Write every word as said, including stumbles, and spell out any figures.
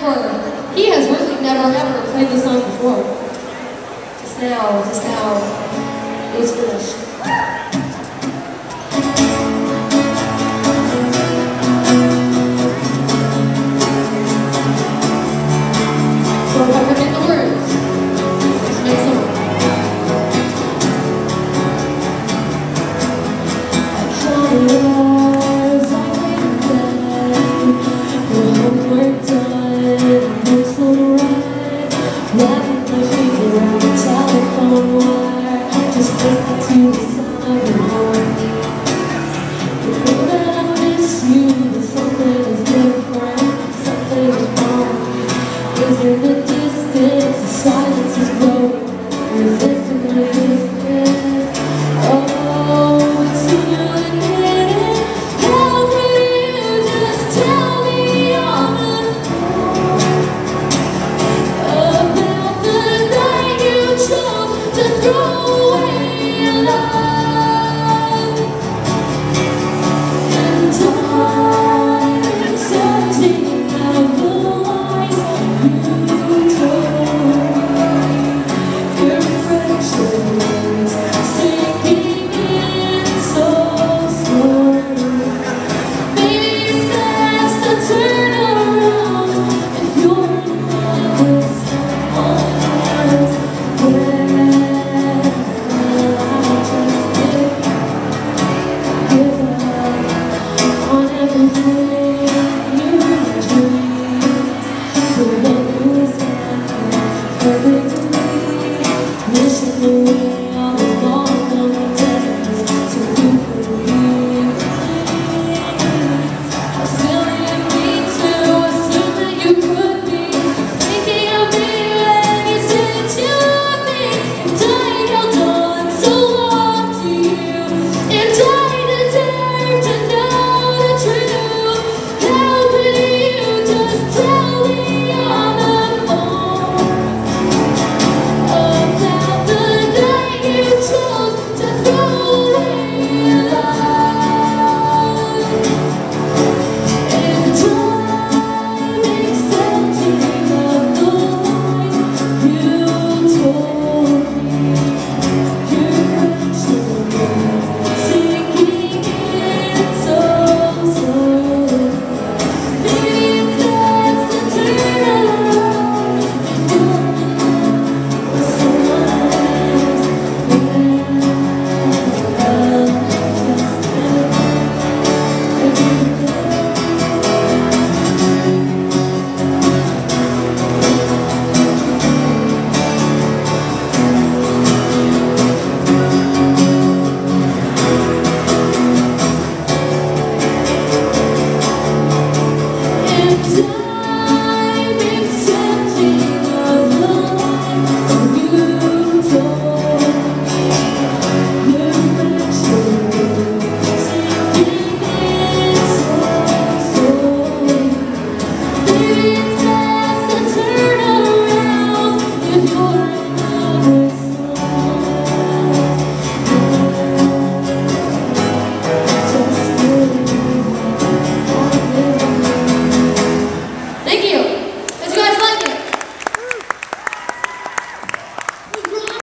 camcorder. He has really never ever played this song before. Just now, just now, it was finished. So if I forget the words, just make some. I tried yours, I went down, the homework done, looks alright. Wrapping my finger around the telephone wire, just listen to the sound of your voice. You know that I miss you, but something is different, something is wrong. Isn't it?